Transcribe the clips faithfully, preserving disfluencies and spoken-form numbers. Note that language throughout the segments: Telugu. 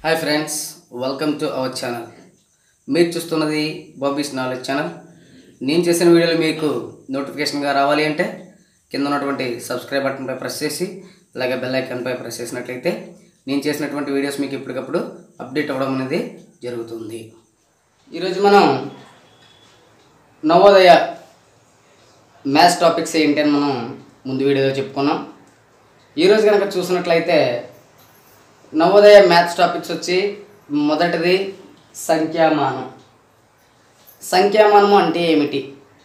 Hi friends, welcome to our channel. మీరు చూస్తున్నది బాబీస్ నాలెడ్జ్ ఛానల్. నేను చేసిన వీడియోలు మీకు నోటిఫికేషన్గా రావాలి అంటే కింద ఉన్నటువంటి సబ్స్క్రైబ్ బటన్పై ప్రెస్ చేసి అలాగే బెల్ ఐకాన్పై ప్రెస్ చేసినట్లయితే నేను చేసినటువంటి వీడియోస్ మీకు ఎప్పటికప్పుడు అప్డేట్ అవ్వడం అనేది జరుగుతుంది. ఈరోజు మనం నవోదయ మ్యాథ్స్ టాపిక్స్ ఏంటి అని మనం ముందు వీడియోలో చెప్పుకున్నాం. ఈరోజు కనుక చూసినట్లయితే నవోదయ మ్యాథ్స్ టాపిక్స్ వచ్చి మొదటిది సంఖ్యామానం. సంఖ్యామానము అంటే ఏమిటి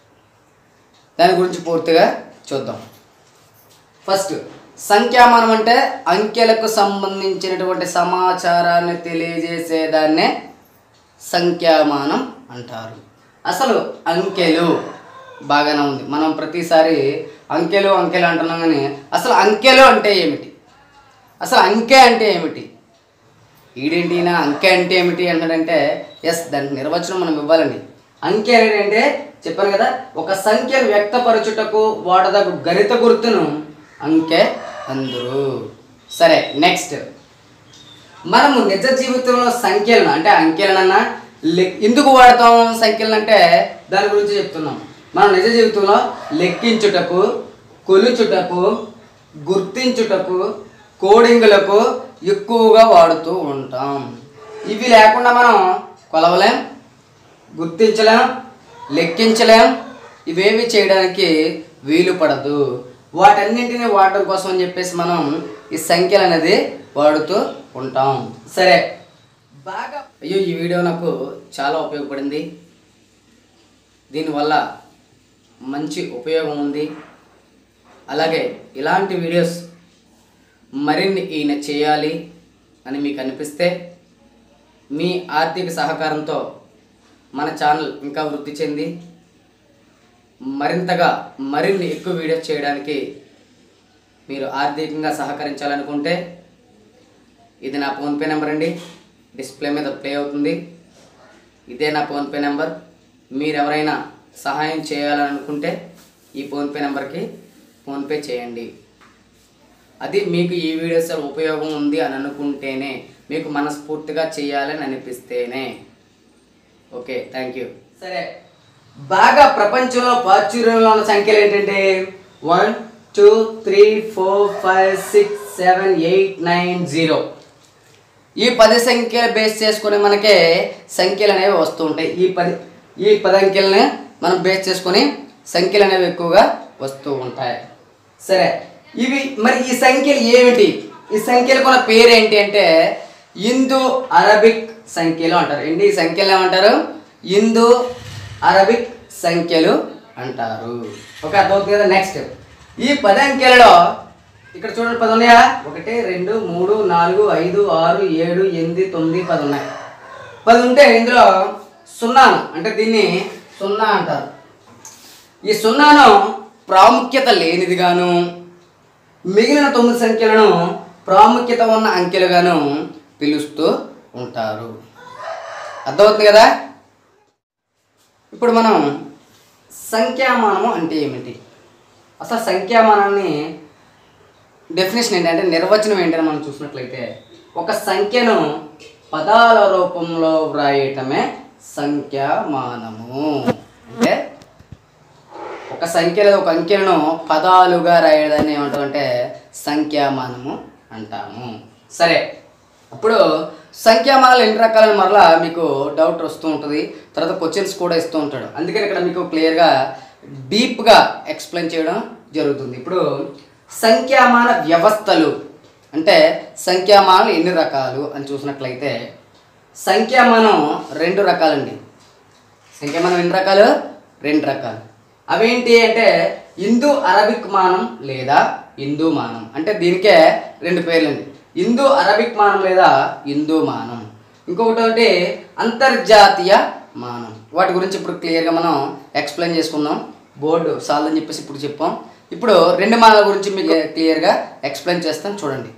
దాని గురించి పూర్తిగా చూద్దాం. ఫస్ట్, సంఖ్యామానం అంటే అంకెలకు సంబంధించినటువంటి సమాచారాన్ని తెలియజేసేదాన్నే సంఖ్యామానం అంటారు. అసలు అంకెలు బాగానే ఉంది, మనం ప్రతిసారి అంకెలు అంకెలు అంటున్నాం, కానీ అసలు అంకెలు అంటే ఏమిటి, అసలు అంకె అంటే ఏమిటి, ఈడేంటినా అంకె అంటే ఏమిటి అన్నాడంటే ఎస్, దానికి నిర్వచనం మనం ఇవ్వాలండి. అంకె అనేది అంటే చెప్పాను కదా, ఒక సంఖ్యను వ్యక్తపరచుటకు వాడదగు గణిత గుర్తును అంకె అందరు. సరే, నెక్స్ట్, మనము నిజ జీవితంలో సంఖ్యలను అంటే అంకెలనన్నా ఎందుకు వాడతాం సంఖ్యలను అంటే దాని గురించి చెప్తున్నాం. మనం నిజ జీవితంలో లెక్కించుటకు, కొలుచుటకు, గుర్తించుటకు, కోడింగులకు ఎక్కువగా వాడుతూ ఉంటాం. ఇవి లేకుండా మనం కొలవలేం, గుర్తించలేం, లెక్కించలేం, ఇవేవి చేయడానికి వీలు పడదు. వాటన్నింటినీ వాడటం కోసం అని చెప్పేసి మనం ఈ సంఖ్యలు అనేది వాడుతూ ఉంటాం. సరే, బాగా అయ్యో ఈ వీడియో నాకు చాలా ఉపయోగపడింది, దీనివల్ల మంచి ఉపయోగం ఉంది, అలాగే ఇలాంటి వీడియోస్ మరిన్ని ఈయన చేయాలి అని మీకు అనిపిస్తే మీ ఆర్థిక సహకారంతో మన ఛానల్ ఇంకా వృద్ధి చెంది మరింతగా మరిన్ని ఎక్కువ వీడియోస్ చేయడానికి మీరు ఆర్థికంగా సహకరించాలనుకుంటే ఇది నా ఫోన్పే నెంబర్ అండి, డిస్ప్లే మీద ప్లే అవుతుంది. ఇదే నా ఫోన్పే నెంబర్. మీరు ఎవరైనా సహాయం చేయాలనుకుంటే ఈ ఫోన్పే నెంబర్కి ఫోన్పే చేయండి. అది మీకు ఈ వీడియోస్ ఉపయోగం ఉంది అని అనుకుంటేనే, మీకు మనస్ఫూర్తిగా చేయాలని అనిపిస్తేనే. Okay, thank you. సరే, బాగా ప్రపంచంలో ప్రాచుర్యంలో ఉన్న సంఖ్యలు ఏంటంటే one two three four five six seven eight nine zero. ఈ పది సంఖ్యలు బేస్ చేసుకొని మనకే సంఖ్యలు అనేవి వస్తూ ఉంటాయి. ఈ పది ఈ పది అంకెలని మనం బేస్ చేసుకొని సంఖ్యలు అనేవి ఎక్కువగా వస్తూ ఉంటాయి. సరే, ఇవి మరి ఈ సంఖ్యలు ఏమిటి, ఈ సంఖ్యలకు ఉన్న పేరు ఏంటి అంటే ఇందో అరబిక్ సంఖ్యలు అంటారు. ఏంటి ఈ సంఖ్యలు ఏమంటారు? ఇందో అరబిక్ సంఖ్యలు అంటారు. ఓకే, అర్థమవుతుంది కదా. నెక్స్ట్, ఈ పది అంకెలలో ఇక్కడ చూడండి, పది ఉన్నాయా? ఒకటి రెండు మూడు నాలుగు ఐదు ఆరు ఏడు ఎనిమిది తొమ్మిది పది ఉన్నాయి. పది ఉంటే ఇందులో సున్నాను అంటే దీన్ని సున్నా అంటారు. ఈ సున్నాను ప్రాముఖ్యత లేనిదిగాను, మిగిలిన తొమ్మిది సంఖ్యలను ప్రాముఖ్యత ఉన్న అంకెలుగాను పిలుస్తూ ఉంటారు. అర్థమవుతుంది కదా. ఇప్పుడు మనం సంఖ్యామానము అంటే ఏమిటి, అసలు సంఖ్యామానాన్ని డెఫినేషన్ ఏంటి అంటే నిర్వచనం ఏంటని మనం చూసినట్లయితే, ఒక సంఖ్యను పదాల రూపంలో వ్రాయటమే సంఖ్యామానము. అంటే ఒక సంఖ్యలో ఒక అంకెలను పదాలుగా రాయడాన్ని ఏమంటాం అంటే సంఖ్యామానము అంటాము. సరే, ఇప్పుడు సంఖ్యామానాలు ఎన్ని రకాలని మరలా మీకు డౌట్ వస్తూ ఉంటుంది, తర్వాత క్వశ్చన్స్ కూడా ఇస్తూ ఉంటాడు. అందుకని ఇక్కడ మీకు క్లియర్గా డీప్గా ఎక్స్ప్లెయిన్ చేయడం జరుగుతుంది. ఇప్పుడు సంఖ్యామాన వ్యవస్థలు అంటే సంఖ్యామానాలు ఎన్ని రకాలు అని చూసినట్లయితే, సంఖ్యామానం రెండు రకాలండి. సంఖ్యామానం ఎన్ని రకాలు? రెండు రకాలు. అవేంటి అంటే ఇందో అరబిక్ మానం లేదా హిందూ మానం. అంటే దీనికే రెండు పేర్లండి, ఇందో అరబిక్ మానం లేదా హిందూ మానం. ఇంకొకటి అంటే అంతర్జాతీయ మానం. వాటి గురించి ఇప్పుడు క్లియర్గా మనం ఎక్స్ప్లెయిన్ చేసుకుందాం. బోర్డు సాల్వ్ అని చెప్పేసి ఇప్పుడు చెప్పాం. ఇప్పుడు రెండు మానాల గురించి మీకు క్లియర్గా ఎక్స్ప్లెయిన్ చేస్తాను, చూడండి.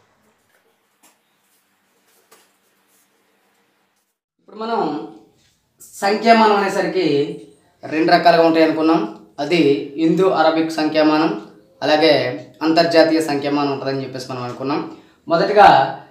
ఇప్పుడు మనం సంఖ్యామానం అనేసరికి రెండు రకాలుగా ఉంటాయి అనుకున్నాం. అది హిందూ అరబిక్ సంఖ్యామానం, అలాగే అంతర్జాతీయ సంఖ్యామానం ఉంటుందని చెప్పేసి మనం అనుకున్నాం. మొదటగా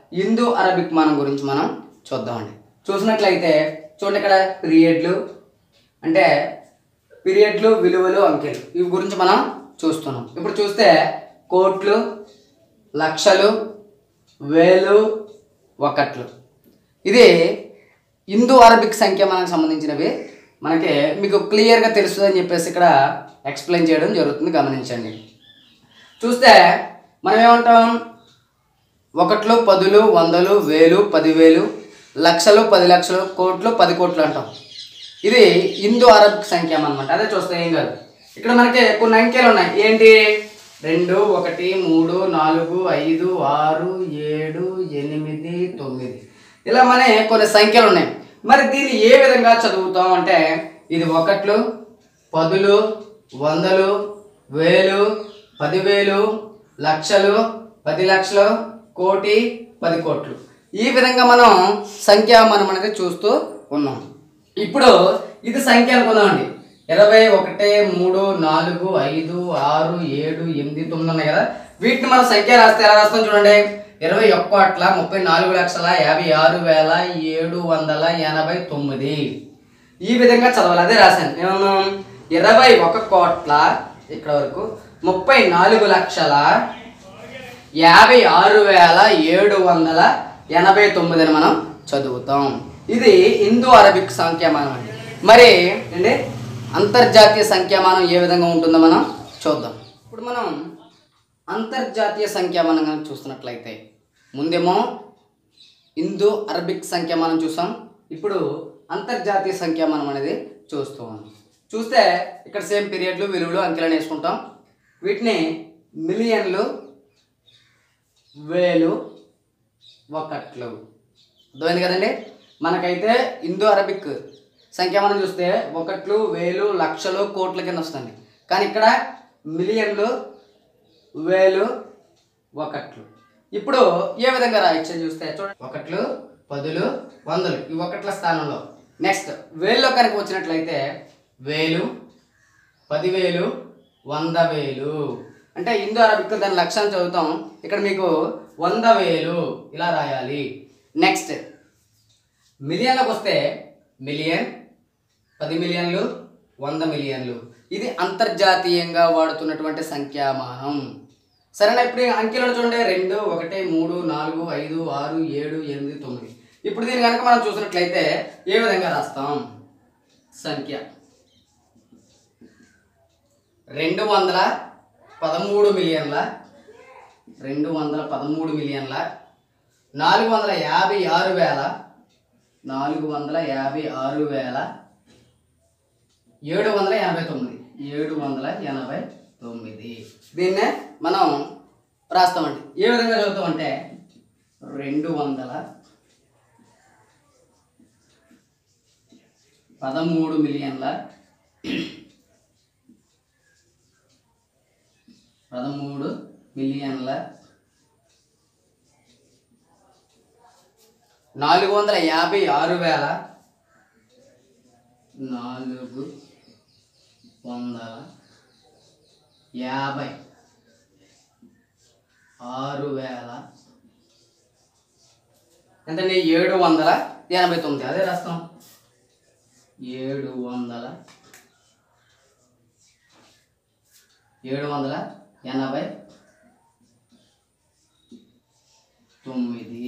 ఇండో అరబిక్ మానం గురించి మనం చూద్దామండి. చూసినట్లయితే చూడండి, ఇక్కడ పీరియడ్లు అంటే పీరియడ్లు, విలువలు, అంకెలు ఇవి గురించి మనం చూస్తున్నాం. ఇప్పుడు చూస్తే కోట్లు, లక్షలు, వేలు, ఒకట్లు, ఇది ఇండో అరబిక్ సంఖ్యామానానికి సంబంధించినవి. మనకి మీకు క్లియర్గా తెలుస్తుందని చెప్పేసి ఇక్కడ ఎక్స్ప్లెయిన్ చేయడం జరుగుతుంది, గమనించండి. చూస్తే మనం ఏమంటాం, ఒకట్లు, పదులు, వందలు, వేలు, పదివేలు, లక్షలు, పది లక్షలు, కోట్లు, పది కోట్లు అంటాం. ఇది ఇండో అరబిక్ సంఖ్యామానం అన్నమాట. అదే చూస్తే ఏం కాదు, ఇక్కడ మనకి కొన్ని అంకెలు ఉన్నాయి. ఏంటి, రెండు, ఒకటి, మూడు, నాలుగు, ఐదు, ఆరు, ఏడు, ఎనిమిది, తొమ్మిది, ఇలా మన కొన్ని సంఖ్యలు ఉన్నాయి. మరి దీన్ని ఏ విధంగా చదువుతాం అంటే, ఇది ఒకట్లు, పదులు, వందలు, వేలు, పదివేలు, లక్షలు, పది లక్షలు, కోటి, పది కోట్లు, ఈ విధంగా మనం సంఖ్యామానం అనేది చూస్తూ ఉన్నాం. ఇప్పుడు ఇది సంఖ్య అనుకుందామండి. ఇరవై, ఒకటి, మూడు, నాలుగు, ఐదు, ఆరు, ఏడు, ఎనిమిది, తొమ్మిది ఉన్నాయి కదా. వీటిని మనం సంఖ్య రాస్తే ఎలా రాస్తాం చూడండి. ఇరవై ఒక్కట్ల ముప్పై నాలుగు లక్షల యాభై ఆరు వేల ఏడు వందల ఎనభై తొమ్మిది, ఈ విధంగా చదవాలి. అదే రాశాను. ఏమన్నాం, ఇరవై ఒక కోట్ల ఇక్కడ వరకు ముప్పై నాలుగు లక్షల యాభై ఆరు వేల ఏడు వందల ఎనభై తొమ్మిది అని మనం చదువుతాం. ఇది ఇండో అరబిక్ సంఖ్యామానం అండి. మరి అండి అంతర్జాతీయ సంఖ్యామానం ఏ విధంగా ఉంటుందో మనం చూద్దాం. ఇప్పుడు మనం అంతర్జాతీయ సంఖ్యామానం కనుక చూస్తున్నట్లయితే, ముందేమో ఇండో అరబిక్ సంఖ్యామానం చూసాం, ఇప్పుడు అంతర్జాతీయ సంఖ్యామానం అనేది చూస్తూ ఉన్నాం. చూస్తే ఇక్కడ సేమ్ పీరియడ్లు, విలువలు, అంకెలను వేసుకుంటాం. వీటిని మిలియన్లు, వేలు, ఒకట్లు, అర్థమైంది కదండి. మనకైతే ఇండో అరబిక్ సంఖ్యామానం చూస్తే ఒకట్లు, వేలు, లక్షలు, కోట్ల కింద వస్తుంది. కానీ ఇక్కడ మిలియన్లు, వేలు, ఒకట్లు. ఇప్పుడు ఏ విధంగా రాయొచ్చు చూస్తే చూడండి, ఒకట్లు, పదులు, వందలు, ఈ ఒకట్ల స్థానంలో. నెక్స్ట్ వేల్లో కనుక వచ్చినట్లయితే వేలు, పదివేలు, వంద వేలు, అంటే ఇండో అరబిక్ దాని లక్షణం చదువుతాం. ఇక్కడ మీకు వంద వేలు ఇలా రాయాలి. నెక్స్ట్ మిలియన్లకు వస్తే మిలియన్, పది మిలియన్లు, వంద మిలియన్లు, ఇది అంతర్జాతీయంగా వాడుతున్నటువంటి సంఖ్యామానం. సరేనా. ఇప్పుడు అంకెలను చూడండి, రెండు, ఒకటి, మూడు, నాలుగు, ఐదు, ఆరు, ఏడు, ఎనిమిది, తొమ్మిది. ఇప్పుడు దీన్ని కనుక మనం చూసినట్లయితే ఏ విధంగా రాస్తాం, సంఖ్య రెండు వందల పదమూడు మిలియన్ల రెండు వందల పదమూడు మిలియన్ల నాలుగు వందల యాభై ఆరు వేల నాలుగు వందల యాభై ఆరు వేల ఏడు వందల ఎనభై తొమ్మిది ఏడు వందల ఎనభై తొమ్మిది దీన్నే మనం రాస్తామండి. ఏ విధంగా చదువుతామంటే రెండు వందల పదమూడు మిలియన్ల పదమూడు మిలియన్ల నాలుగు వందల యాభై ఆరు వేల నాలుగు వందల యాభై ఆరు వేల ఎంతండి ఏడు వందల ఎనభై తొమ్మిది. అదే రాస్తాం, ఏడు వందల ఏడు వందల ఎనభై తొమ్మిది.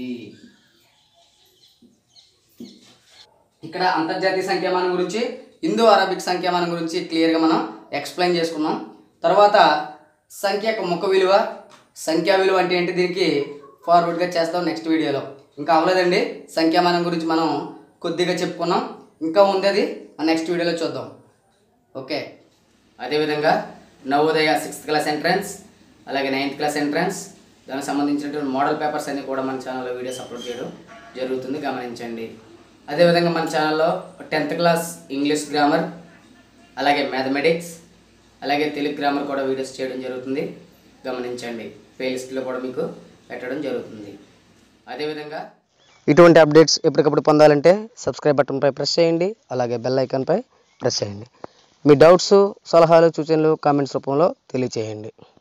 ఇక్కడ అంతర్జాతీయ సంఖ్యామానం గురించి, ఇండో అరబిక్ సంఖ్యామానం గురించి క్లియర్గా మనం ఎక్స్ప్లెయిన్ చేసుకున్నాం. తర్వాత సంఖ్య యొక్క ముఖ విలువ, సంఖ్యా విలువ అంటే ఏంటి, దీనికి ఫార్వర్డ్గా చేస్తాం నెక్స్ట్ వీడియోలో. ఇంకా అవ్వలేదండి, సంఖ్యామానం గురించి మనం కొద్దిగా చెప్పుకున్నాం, ఇంకా ఉంది, అది నెక్స్ట్ వీడియోలో చూద్దాం. ఓకే. అదేవిధంగా నవోదయ సిక్స్త్ క్లాస్ ఎంట్రన్స్, అలాగే నైన్త్ క్లాస్ ఎంట్రన్స్, దానికి సంబంధించినటువంటి మోడల్ పేపర్స్ అన్నీ కూడా మన ఛానల్లో వీడియోస్ అప్లోడ్ చేయడం జరుగుతుంది, గమనించండి. అదేవిధంగా మన ఛానల్లో టెన్త్ క్లాస్ ఇంగ్లీష్ గ్రామర్, అలాగే మ్యాథమెటిక్స్, అలాగే తెలుగు గ్రామర్ కూడా వీడియోస్ చేయడం జరుగుతుంది, గమనించండి. ప్లేలిస్ట్లో కూడా మీకు పెట్టడం జరుగుతుంది. అదేవిధంగా ఇటువంటి అప్డేట్స్ ఎప్పటికప్పుడు పొందాలంటే సబ్స్క్రైబ్ బటన్పై ప్రెస్ చేయండి, అలాగే బెల్ ఐకాన్పై ప్రెస్ చేయండి. మీ డౌట్స్, సలహాలు, సూచనలు కామెంట్స్ రూపంలో తెలియచేయండి.